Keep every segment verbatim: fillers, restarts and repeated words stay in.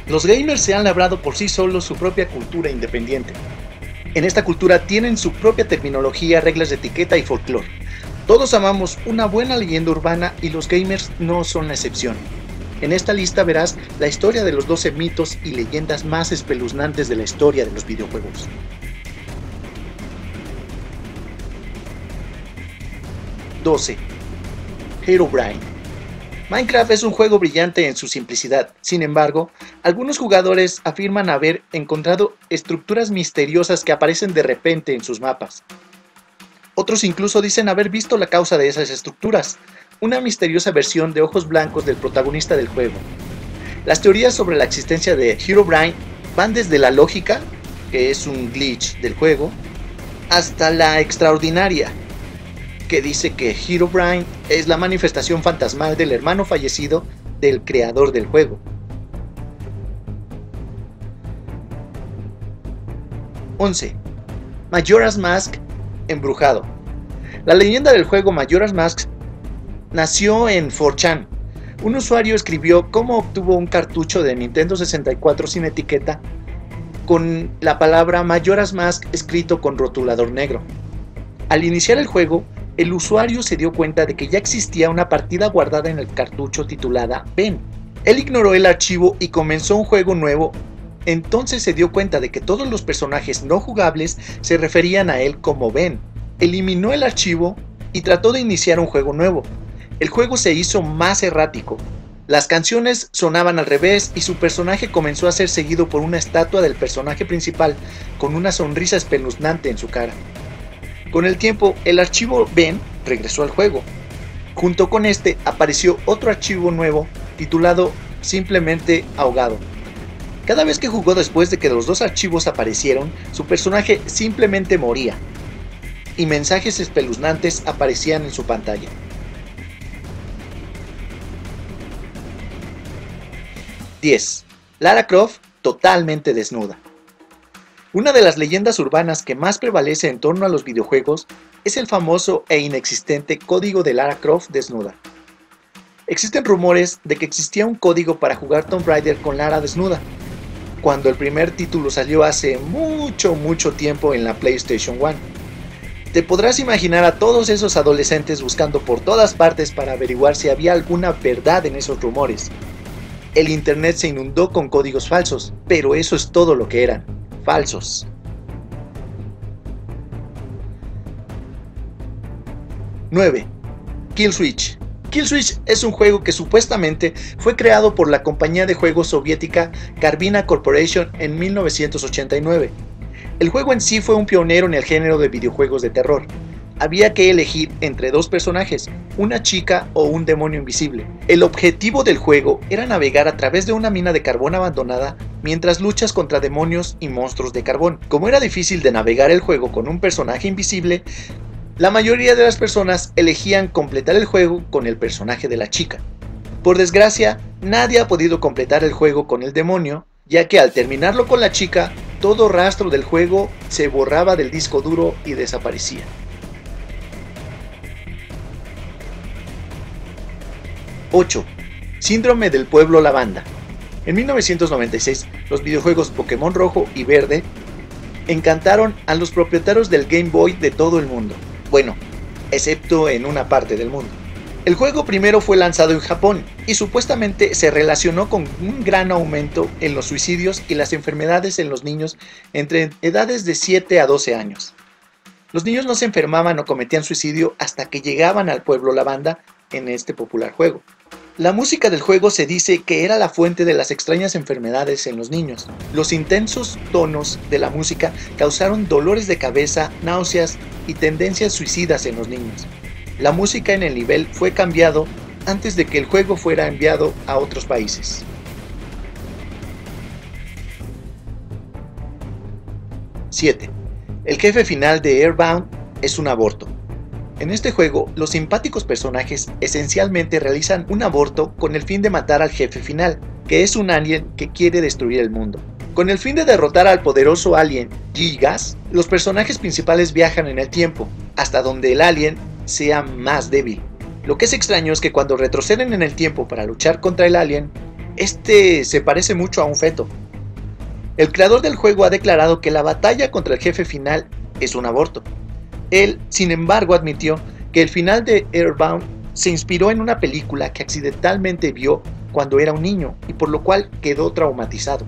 Los gamers se han labrado por sí solos su propia cultura independiente. En esta cultura tienen su propia terminología, reglas de etiqueta y folclore. Todos amamos una buena leyenda urbana y los gamers no son la excepción. En esta lista verás la historia de los doce mitos y leyendas más espeluznantes de la historia de los videojuegos. doce. Herobrine. Minecraft es un juego brillante en su simplicidad. Sin embargo, algunos jugadores afirman haber encontrado estructuras misteriosas que aparecen de repente en sus mapas. Otros incluso dicen haber visto la causa de esas estructuras, una misteriosa versión de ojos blancos del protagonista del juego. Las teorías sobre la existencia de Herobrine van desde la lógica, que es un glitch del juego, hasta la extraordinaria, que dice que Herobrine es la manifestación fantasmal del hermano fallecido del creador del juego. once. Majora's Mask embrujado. La leyenda del juego Majora's Mask nació en cuatro chan. Un usuario escribió cómo obtuvo un cartucho de Nintendo sesenta y cuatro sin etiqueta con la palabra Majora's Mask escrito con rotulador negro. Al iniciar el juego, el usuario se dio cuenta de que ya existía una partida guardada en el cartucho titulada Ben. Él ignoró el archivo y comenzó un juego nuevo. Entonces se dio cuenta de que todos los personajes no jugables se referían a él como Ben. Eliminó el archivo y trató de iniciar un juego nuevo. El juego se hizo más errático. Las canciones sonaban al revés y su personaje comenzó a ser seguido por una estatua del personaje principal con una sonrisa espeluznante en su cara. Con el tiempo, el archivo Ben regresó al juego. Junto con este apareció otro archivo nuevo titulado simplemente Ahogado. Cada vez que jugó después de que los dos archivos aparecieron, su personaje simplemente moría y mensajes espeluznantes aparecían en su pantalla. diez. Lara Croft totalmente desnuda. Una de las leyendas urbanas que más prevalece en torno a los videojuegos es el famoso e inexistente código de Lara Croft desnuda. Existen rumores de que existía un código para jugar Tomb Raider con Lara desnuda, cuando el primer título salió hace mucho mucho tiempo en la PlayStation uno. Te podrás imaginar a todos esos adolescentes buscando por todas partes para averiguar si había alguna verdad en esos rumores. El internet se inundó con códigos falsos, pero eso es todo lo que eran. Falsos. nueve. Kill Switch. Kill Switch es un juego que supuestamente fue creado por la compañía de juegos soviética Carbina Corporation en mil novecientos ochenta y nueve. El juego en sí fue un pionero en el género de videojuegos de terror. Había que elegir entre dos personajes, una chica o un demonio invisible. El objetivo del juego era navegar a través de una mina de carbón abandonada mientras luchas contra demonios y monstruos de carbón. Como era difícil de navegar el juego con un personaje invisible, la mayoría de las personas elegían completar el juego con el personaje de la chica. Por desgracia, nadie ha podido completar el juego con el demonio, ya que al terminarlo con la chica, todo rastro del juego se borraba del disco duro y desaparecía. ocho. Síndrome del Pueblo Lavanda. En mil novecientos noventa y seis, los videojuegos Pokémon Rojo y Verde encantaron a los propietarios del Game Boy de todo el mundo. Bueno, excepto en una parte del mundo. El juego primero fue lanzado en Japón y supuestamente se relacionó con un gran aumento en los suicidios y las enfermedades en los niños entre edades de siete a doce años. Los niños no se enfermaban o cometían suicidio hasta que llegaban al Pueblo Lavanda en este popular juego. La música del juego se dice que era la fuente de las extrañas enfermedades en los niños. Los intensos tonos de la música causaron dolores de cabeza, náuseas y tendencias suicidas en los niños. La música en el nivel fue cambiado antes de que el juego fuera enviado a otros países. siete. El jefe final de Airbound es un aborto. En este juego, los simpáticos personajes esencialmente realizan un aborto con el fin de matar al jefe final, que es un alien que quiere destruir el mundo. Con el fin de derrotar al poderoso alien Gigas, los personajes principales viajan en el tiempo, hasta donde el alien sea más débil. Lo que es extraño es que cuando retroceden en el tiempo para luchar contra el alien, Este se parece mucho a un feto. El creador del juego ha declarado que la batalla contra el jefe final es un aborto. Él, sin embargo, admitió que el final de Earthbound se inspiró en una película que accidentalmente vio cuando era un niño y por lo cual quedó traumatizado.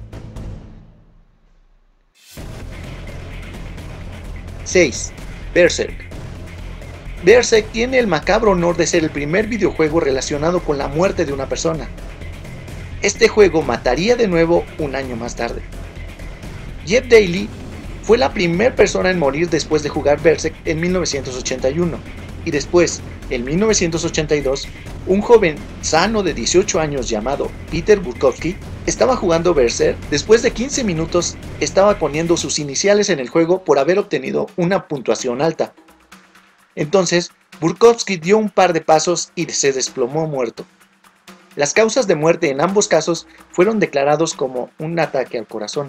seis. Berserk. Berserk tiene el macabro honor de ser el primer videojuego relacionado con la muerte de una persona. Este juego mataría de nuevo un año más tarde. Jeff Daly fue la primera persona en morir después de jugar Berserk en mil novecientos ochenta y uno, y después, en mil novecientos ochenta y dos, un joven sano de dieciocho años llamado Peter Burkowski estaba jugando Berserk. Después de quince minutos estaba poniendo sus iniciales en el juego por haber obtenido una puntuación alta. Entonces, Burkowski dio un par de pasos y se desplomó muerto. Las causas de muerte en ambos casos fueron declarados como un ataque al corazón.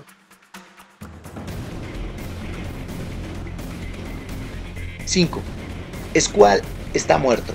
cinco. Squall está muerto.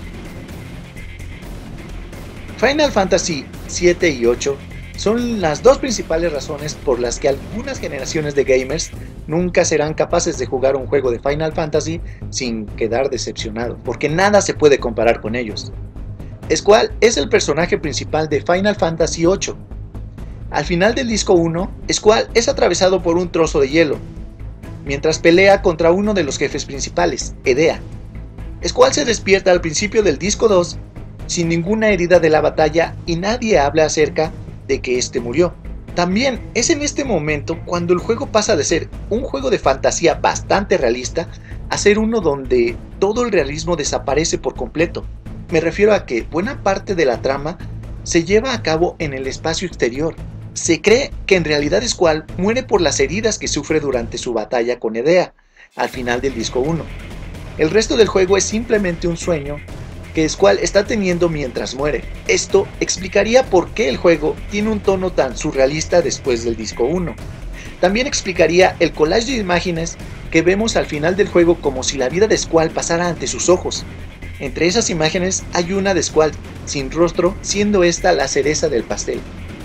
Final Fantasy siete y ocho son las dos principales razones por las que algunas generaciones de gamers nunca serán capaces de jugar un juego de Final Fantasy sin quedar decepcionado, porque nada se puede comparar con ellos. Squall es el personaje principal de Final Fantasy ocho. Al final del disco uno, Squall es atravesado por un trozo de hielo, mientras pelea contra uno de los jefes principales, Edea. Squall se despierta al principio del disco dos sin ninguna herida de la batalla y nadie habla acerca de que este murió. También es en este momento cuando el juego pasa de ser un juego de fantasía bastante realista a ser uno donde todo el realismo desaparece por completo. Me refiero a que buena parte de la trama se lleva a cabo en el espacio exterior. Se cree que en realidad Squall muere por las heridas que sufre durante su batalla con Edea, al final del disco uno. El resto del juego es simplemente un sueño que Squall está teniendo mientras muere. Esto explicaría por qué el juego tiene un tono tan surrealista después del disco uno. También explicaría el collage de imágenes que vemos al final del juego, como si la vida de Squall pasara ante sus ojos. Entre esas imágenes hay una de Squall sin rostro, siendo esta la cereza del pastel.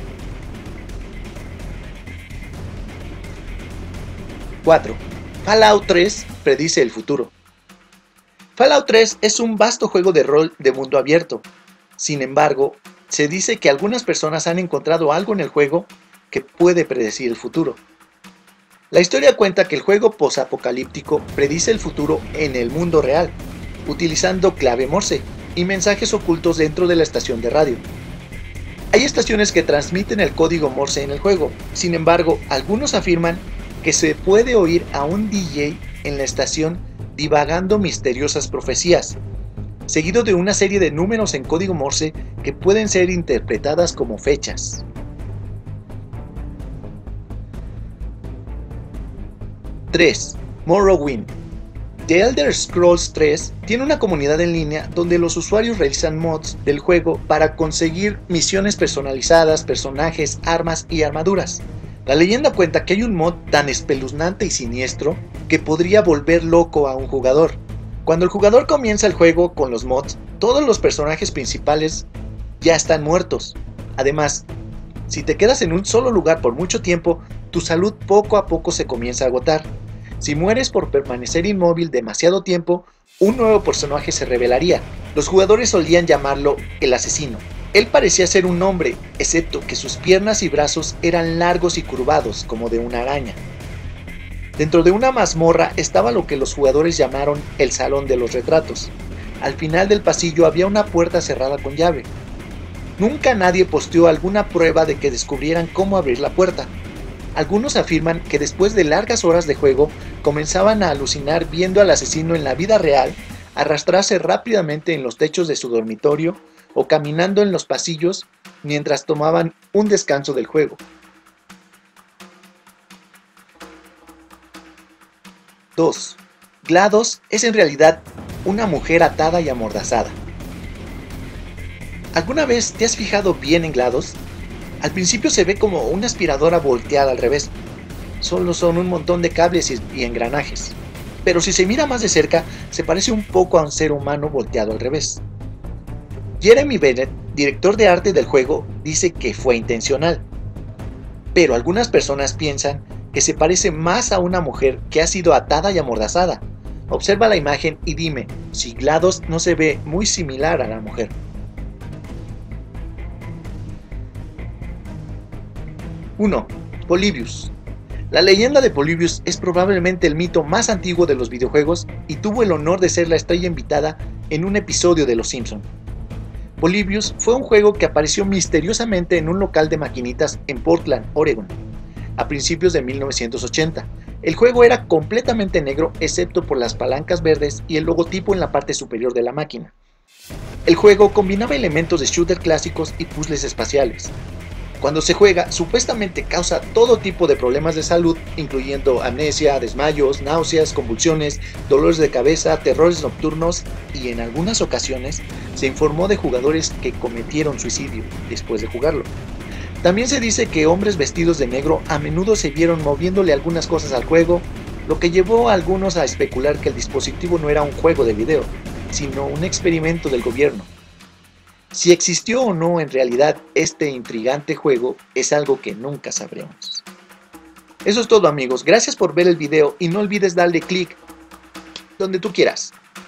cuatro. Fallout tres predice el futuro. Fallout tres es un vasto juego de rol de mundo abierto. Sin embargo, se dice que algunas personas han encontrado algo en el juego que puede predecir el futuro. La historia cuenta que el juego posapocalíptico predice el futuro en el mundo real, utilizando clave Morse y mensajes ocultos dentro de la estación de radio. Hay estaciones que transmiten el código Morse en el juego. Sin embargo, algunos afirman que se puede oír a un D J en la estación divagando misteriosas profecías, seguido de una serie de números en código Morse que pueden ser interpretadas como fechas. tres. Morrowind. The Elder Scrolls tres tiene una comunidad en línea donde los usuarios realizan mods del juego para conseguir misiones personalizadas, personajes, armas y armaduras. La leyenda cuenta que hay un mod tan espeluznante y siniestro que podría volver loco a un jugador. Cuando el jugador comienza el juego con los mods, todos los personajes principales ya están muertos. Además, si te quedas en un solo lugar por mucho tiempo, tu salud poco a poco se comienza a agotar. Si mueres por permanecer inmóvil demasiado tiempo, un nuevo personaje se revelaría. Los jugadores solían llamarlo el asesino. Él parecía ser un hombre, excepto que sus piernas y brazos eran largos y curvados como de una araña. Dentro de una mazmorra estaba lo que los jugadores llamaron el Salón de los Retratos. Al final del pasillo había una puerta cerrada con llave. Nunca nadie posteó alguna prueba de que descubrieran cómo abrir la puerta. Algunos afirman que después de largas horas de juego comenzaban a alucinar viendo al asesino en la vida real arrastrarse rápidamente en los techos de su dormitorio o caminando en los pasillos mientras tomaban un descanso del juego. dos. GLaDOS es en realidad una mujer atada y amordazada. ¿Alguna vez te has fijado bien en GLaDOS? Al principio se ve como una aspiradora volteada al revés. Solo son un montón de cables y engranajes. Pero si se mira más de cerca, se parece un poco a un ser humano volteado al revés. Jeremy Bennett director de arte del juego dice que fue intencional, pero algunas personas piensan que se parece más a una mujer que ha sido atada y amordazada. Observa la imagen y dime si GLaDOS no se ve muy similar a la mujer. uno. Polybius. La leyenda de Polybius es probablemente el mito más antiguo de los videojuegos y tuvo el honor de ser la estrella invitada en un episodio de Los Simpson. Polybius fue un juego que apareció misteriosamente en un local de maquinitas en Portland, Oregon, a principios de mil novecientos ochenta. El juego era completamente negro excepto por las palancas verdes y el logotipo en la parte superior de la máquina. El juego combinaba elementos de shooter clásicos y puzzles espaciales. Cuando se juega, supuestamente causa todo tipo de problemas de salud, incluyendo amnesia, desmayos, náuseas, convulsiones, dolores de cabeza, terrores nocturnos y en algunas ocasiones se informó de jugadores que cometieron suicidio después de jugarlo. También se dice que hombres vestidos de negro a menudo se vieron moviéndole algunas cosas al juego, lo que llevó a algunos a especular que el dispositivo no era un juego de video, sino un experimento del gobierno. Si existió o no en realidad este intrigante juego es algo que nunca sabremos. Eso es todo, amigos, gracias por ver el video y no olvides darle clic donde tú quieras.